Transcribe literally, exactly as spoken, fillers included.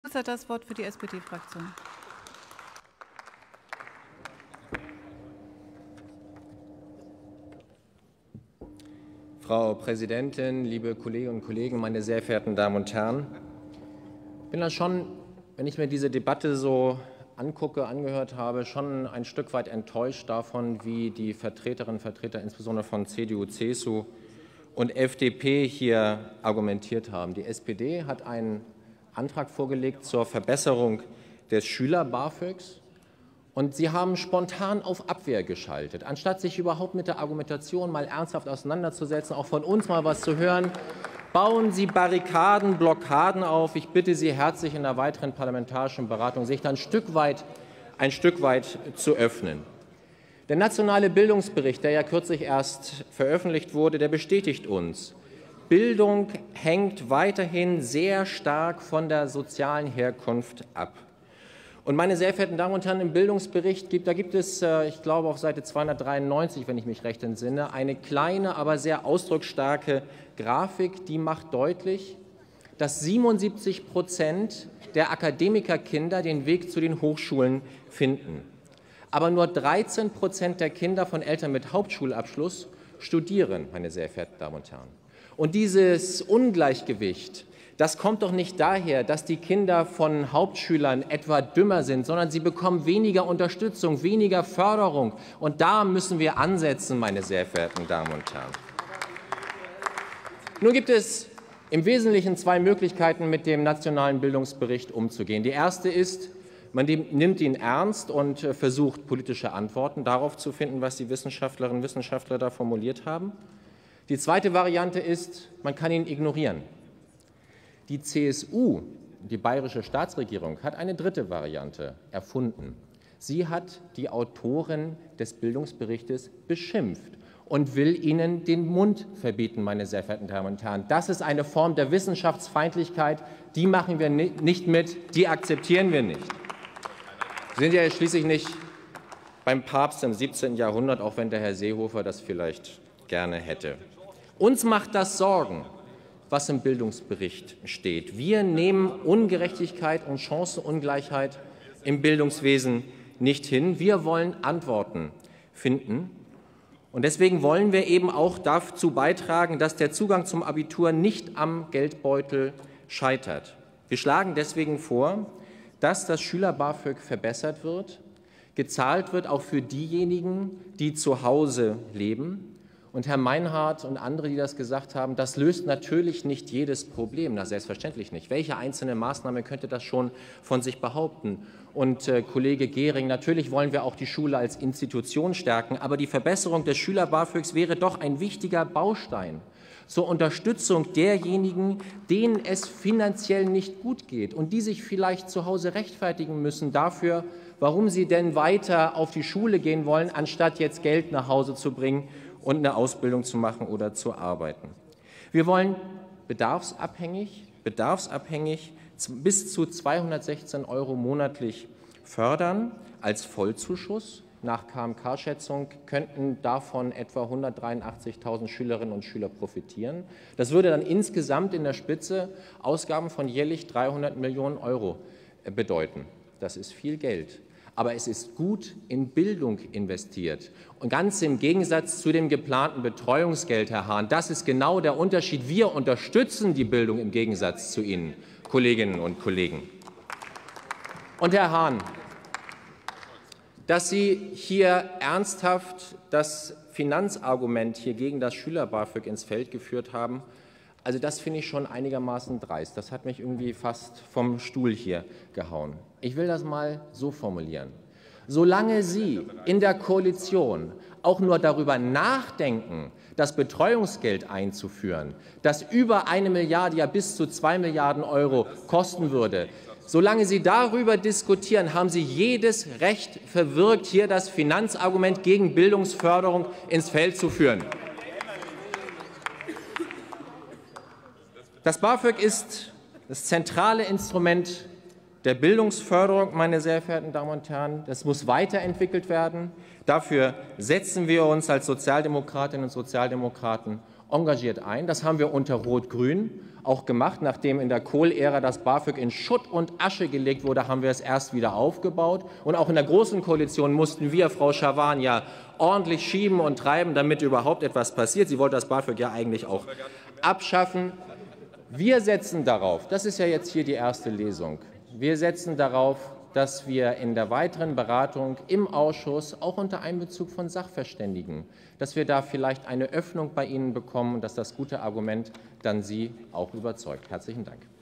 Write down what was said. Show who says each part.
Speaker 1: Hat das Wort für die S P D-Fraktion.
Speaker 2: Frau Präsidentin, liebe Kolleginnen und Kollegen, meine sehr verehrten Damen und Herren! Ich bin da schon, wenn ich mir diese Debatte so angucke, angehört habe, schon ein Stück weit enttäuscht davon, wie die Vertreterinnen und Vertreter insbesondere von C D U, C S U und F D P hier argumentiert haben. Die S P D hat einen Antrag vorgelegt zur Verbesserung des Schüler-BAföGs. Und Sie haben spontan auf Abwehr geschaltet, anstatt sich überhaupt mit der Argumentation mal ernsthaft auseinanderzusetzen, auch von uns mal was zu hören. Bauen Sie Barrikaden, Blockaden auf. Ich bitte Sie herzlich, in der weiteren parlamentarischen Beratung sich dann ein Stück weit, ein Stück weit zu öffnen. Der nationale Bildungsbericht, der ja kürzlich erst veröffentlicht wurde, der bestätigt uns, Bildung hängt weiterhin sehr stark von der sozialen Herkunft ab. Und meine sehr verehrten Damen und Herren, im Bildungsbericht gibt, da gibt es, ich glaube, auf Seite zweihundertdreiundneunzig, wenn ich mich recht entsinne, eine kleine, aber sehr ausdrucksstarke Grafik, die macht deutlich, dass siebenundsiebzig Prozent der Akademikerkinder den Weg zu den Hochschulen finden. Aber nur dreizehn Prozent der Kinder von Eltern mit Hauptschulabschluss studieren, meine sehr verehrten Damen und Herren. Und dieses Ungleichgewicht, das kommt doch nicht daher, dass die Kinder von Hauptschülern etwa dümmer sind, sondern sie bekommen weniger Unterstützung, weniger Förderung. Und da müssen wir ansetzen, meine sehr verehrten Damen und Herren. Nun gibt es im Wesentlichen zwei Möglichkeiten, mit dem nationalen Bildungsbericht umzugehen. Die erste ist, man nimmt ihn ernst und versucht, politische Antworten darauf zu finden, was die Wissenschaftlerinnen und Wissenschaftler da formuliert haben. Die zweite Variante ist, man kann ihn ignorieren. Die C S U, die bayerische Staatsregierung, hat eine dritte Variante erfunden. Sie hat die Autoren des Bildungsberichtes beschimpft und will ihnen den Mund verbieten, meine sehr verehrten Damen und Herren. Das ist eine Form der Wissenschaftsfeindlichkeit, die machen wir nicht mit, die akzeptieren wir nicht. Wir sind ja schließlich nicht beim Papst im siebzehnten Jahrhundert, auch wenn der Herr Seehofer das vielleicht gerne hätte. Uns macht das Sorgen, was im Bildungsbericht steht. Wir nehmen Ungerechtigkeit und Chancenungleichheit im Bildungswesen nicht hin. Wir wollen Antworten finden. Und deswegen wollen wir eben auch dazu beitragen, dass der Zugang zum Abitur nicht am Geldbeutel scheitert. Wir schlagen deswegen vor, dass das Schüler-BAföG verbessert wird, gezahlt wird auch für diejenigen, die zu Hause leben. Und Herr Meinhardt und andere, die das gesagt haben, das löst natürlich nicht jedes Problem. Na, selbstverständlich nicht. Welche einzelne Maßnahme könnte das schon von sich behaupten? Und äh, Kollege Gehring, natürlich wollen wir auch die Schule als Institution stärken, aber die Verbesserung des Schüler-BAföGs wäre doch ein wichtiger Baustein zur Unterstützung derjenigen, denen es finanziell nicht gut geht und die sich vielleicht zu Hause rechtfertigen müssen dafür, warum sie denn weiter auf die Schule gehen wollen, anstatt jetzt Geld nach Hause zu bringen und eine Ausbildung zu machen oder zu arbeiten. Wir wollen bedarfsabhängig, bedarfsabhängig bis zu zweihundertsechzehn Euro monatlich fördern als Vollzuschuss. Nach K M K-Schätzung könnten davon etwa hundertdreiundachtzigtausend Schülerinnen und Schüler profitieren. Das würde dann insgesamt in der Spitze Ausgaben von jährlich dreihundert Millionen Euro bedeuten. Das ist viel Geld. Aber es ist gut in Bildung investiert. Und ganz im Gegensatz zu dem geplanten Betreuungsgeld, Herr Hahn, das ist genau der Unterschied. Wir unterstützen die Bildung im Gegensatz zu Ihnen, Kolleginnen und Kollegen. Und Herr Hahn, dass Sie hier ernsthaft das Finanzargument hier gegen das Schüler-BAföG ins Feld geführt haben, also das finde ich schon einigermaßen dreist. Das hat mich irgendwie fast vom Stuhl hier gehauen. Ich will das mal so formulieren. Solange Sie in der Koalition auch nur darüber nachdenken, das Betreuungsgeld einzuführen, das über eine Milliarde, ja bis zu zwei Milliarden Euro kosten würde, solange Sie darüber diskutieren, haben Sie jedes Recht verwirkt, hier das Finanzargument gegen Bildungsförderung ins Feld zu führen. Das BAföG ist das zentrale Instrument der Bildungsförderung, meine sehr verehrten Damen und Herren. Das muss weiterentwickelt werden. Dafür setzen wir uns als Sozialdemokratinnen und Sozialdemokraten engagiert ein. Das haben wir unter Rot-Grün auch gemacht. Nachdem in der Kohl-Ära das BAföG in Schutt und Asche gelegt wurde, haben wir es erst wieder aufgebaut. Und auch in der Großen Koalition mussten wir, Frau Schawan, ja ordentlich schieben und treiben, damit überhaupt etwas passiert. Sie wollte das BAföG ja eigentlich auch abschaffen. Wir setzen darauf, das ist ja jetzt hier die erste Lesung, wir setzen darauf, dass wir in der weiteren Beratung im Ausschuss, auch unter Einbezug von Sachverständigen, dass wir da vielleicht eine Öffnung bei Ihnen bekommen und dass das gute Argument dann Sie auch überzeugt. Herzlichen Dank.